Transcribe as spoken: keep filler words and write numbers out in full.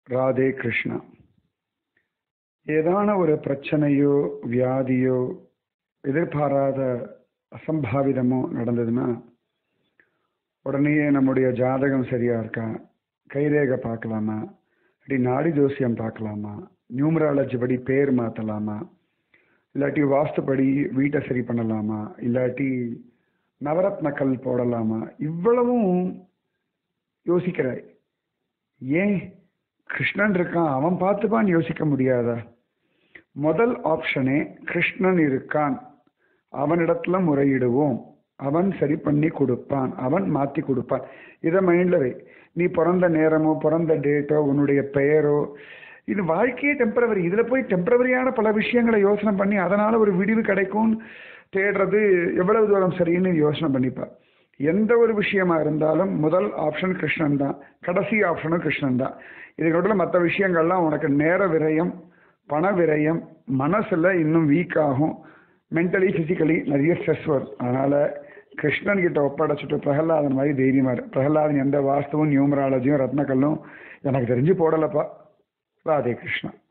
ராதே கிருஷ்ணா. ஏதான ஒரு பிரச்சனையோ வியாதியோ எதிர்பாராத அசம்பாவிதமோ நடந்ததுன்னா உடனே நம்முடைய ஜாதகம் சரியா இருக்கா, கைரேகை பார்க்கலாமா, இல்லாட்டி நாடி ஜோசியம் பார்க்கலாமா, நியூமராலஜி படி பேர் மாற்றலாமா, இல்லாட்டி வாஸ்துப்படி வீட்டை சரி பண்ணலாமா, இல்லாட்டி நவரத்ன கல் போடலாமா, இவ்வளவும் யோசிக்கிறாய். ஏன் கிருஷ்ணன் இருக்கான் அவன் பார்த்துப்பான்னு யோசிக்க முடியாதா? முதல் ஆப்ஷனே கிருஷ்ணன் இருக்கான், அவனிடத்துல முறையிடுவோம், அவன் சரி பண்ணி கொடுப்பான், அவன் மாற்றி கொடுப்பான். இதை மைண்டில் வை. நீ பிறந்த நேரமோ பிறந்த டேட்டோ உன்னுடைய பெயரோ இது வாழ்க்கையே டெம்பரவரி. இதில் போய் டெம்பரவரியான பல விஷயங்களை யோசனை பண்ணி அதனால் ஒரு விடிவு கிடைக்கும் தேடுறது எவ்வளவு தூரம் சரின்னு யோசனை பண்ணிப்பா. எந்த ஒரு விஷயமா இருந்தாலும் முதல் ஆப்ஷன் கிருஷ்ணன் தான், கடைசி ஆப்ஷனும் கிருஷ்ணன் தான். இதுக்கப்புறம் மற்ற விஷயங்கள்லாம் உனக்கு நேர விரயம், பண விரயம், மனசில் இன்னும் வீக் ஆகும், மென்டலி ஃபிசிக்கலி நிறைய ஸ்ட்ரெஸ் வரும். அதனால் கிருஷ்ணன் கிட்ட ஒப்படைச்சிட்டு பிரகலாதன் மாதிரி தைரியமாக இரு. பிரகலாதன் எந்த வாஸ்துவும் நியூமராலஜியும் ரத்னக்கல்லும் எனக்கு தெரிஞ்சு போடலைப்பா. ராதே கிருஷ்ணா.